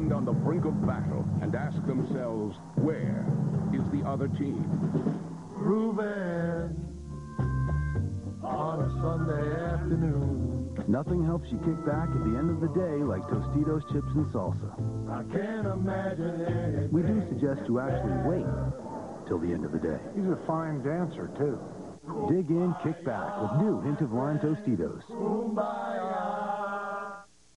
stand on the brink of battle and ask themselves, where is the other team? Groovin on a Sunday afternoon. Nothing helps you kick back at the end of the day like Tostitos chips and salsa. I can't imagine anything. We do suggest you actually wait till the end of the day. He's a fine dancer, too. Dig in, kick back with new Hint of Lime Tostitos. Kumbaya.